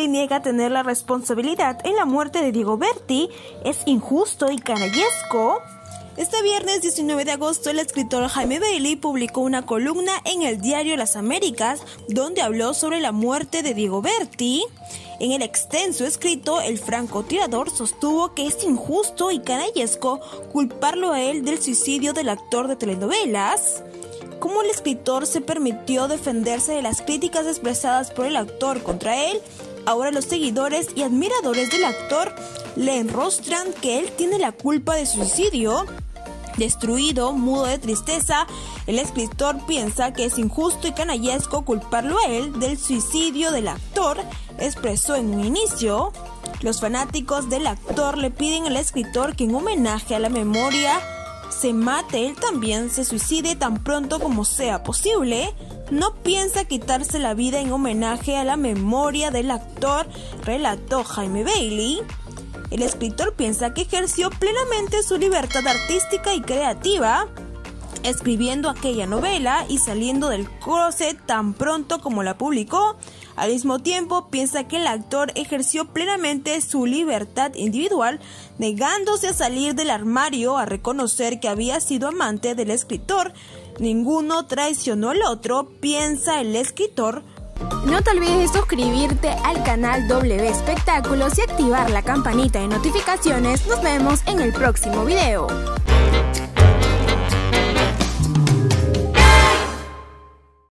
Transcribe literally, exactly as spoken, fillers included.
y niega tener la responsabilidad en la muerte de Diego Berti es injusto y canallesco. Este viernes diecinueve de agosto, el escritor Jaime Bailey publicó una columna en el diario Las Américas donde habló sobre la muerte de Diego Berti. En el extenso escrito, el francotirador sostuvo que es injusto y canallesco culparlo a él del suicidio del actor de telenovelas. ¿Cómo el escritor se permitió defenderse de las críticas expresadas por el actor contra él? Ahora los seguidores y admiradores del actor le enrostran que él tiene la culpa de su suicidio. Destruido, mudo de tristeza, el escritor piensa que es injusto y canallesco culparlo a él del suicidio del actor, expresó en un inicio. Los fanáticos del actor le piden al escritor que en homenaje a la memoria se mate, él también se suicide tan pronto como sea posible. No piensa quitarse la vida en homenaje a la memoria del actor, relató Jaime Bailey. El escritor piensa que ejerció plenamente su libertad artística y creativa, escribiendo aquella novela y saliendo del closet tan pronto como la publicó. Al mismo tiempo, piensa que el actor ejerció plenamente su libertad individual, negándose a salir del armario, a reconocer que había sido amante del escritor. Ninguno traicionó al otro, piensa el escritor. No te olvides de suscribirte al canal W Espectáculos y activar la campanita de notificaciones. Nos vemos en el próximo video.